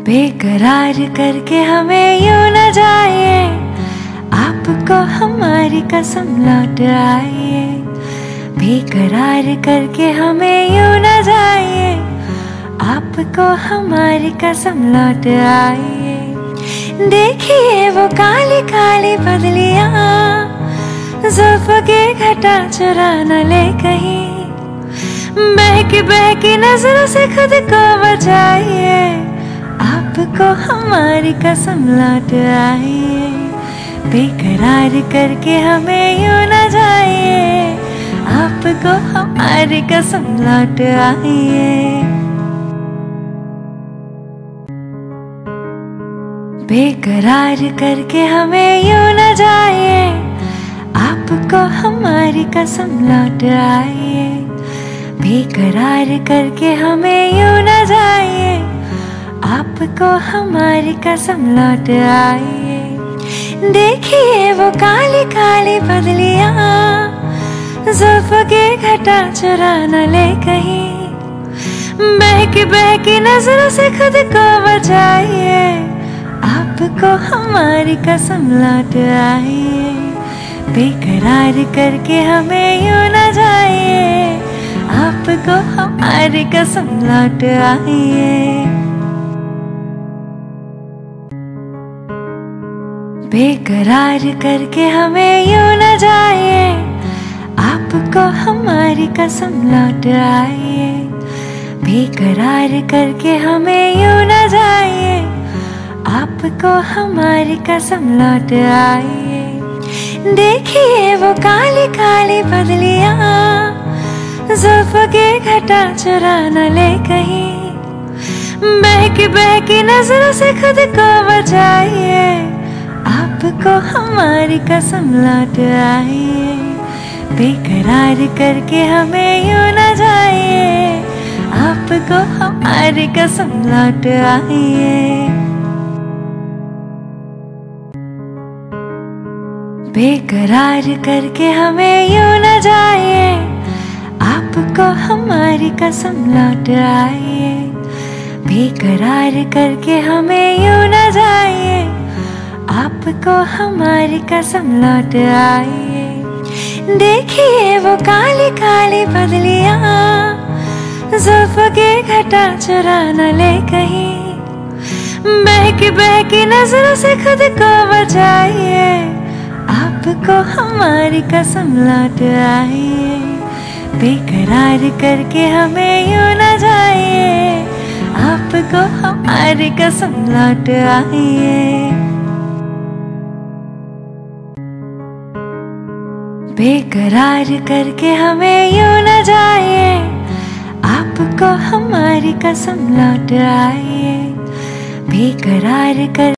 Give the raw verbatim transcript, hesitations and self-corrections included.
बेकरार करके हमें यूं न जाइए, आपको हमारी कसम लौट आइए। बेकरार करके हमें यूं न जाइए, आपको हमारी कसम लौट आइए। देखिए वो काली काली बदलियां, जुल्फ की घटा चुरा न ले कहीं। बहकी बहकी नजरों से खुद को बचाइए, आपको हमारी कसम लौट आइए। बेकरार करके हमें यूं न जाइए, आपको हमारी कसम लौट आइए। बेकरार करके हमें यूं न जाइए, आपको हमारी कसम लौट आइए। बेकरार करके हमें यूं न जाइए, आपको हमारी कसम लौट आइए। देखिए वो काली काली बदलियां, जुल्फ की घटा चुरा न ले कहीं। बहकी बहकी नजरों से खुद को बचाइए, आपको हमारी कसम लौट आइए। बेकरार करके हमें यूं न जाइए, आपको हमारी कसम लौट आइए। बेकरार करके हमें यूं न जाइए, आपको हमारी कसम लौट आइए। बेकरार करके हमें यूं न जाइए, आपको हमारी कसम लौट आइए। देखिए वो काली काली बदलियां, जुल्फ की घटा चुरा न ले कहीं। बहकी बहकी नजरों से खुद को बचाइए, आपको हमारी कसम लौट आइए। बेकरार करके हमें यूं न जाइए, आपको हमारी कसम लौट आइए। बेकरार करके हमें यूं न जाइए, आपको हमारी कसम लौट आइए। बेकरार करके हमें यूं न जाइए, आपको हमारी कसम लौट आइए। देखिए वो काली काली बदलियां, जुल्फ की घटा चुरा न ले कहीं। बहकी बहकी नजरों से खुद को बचाइए, आपको हमारी कसम लौट आइए। बेकरार करके हमें यूं न जाइए, आपको हमारी कसम लौट आइए। बेकरार करके हमें यूं न जाइए, आपको हमारी कसम लौट आइए। बेकरार कर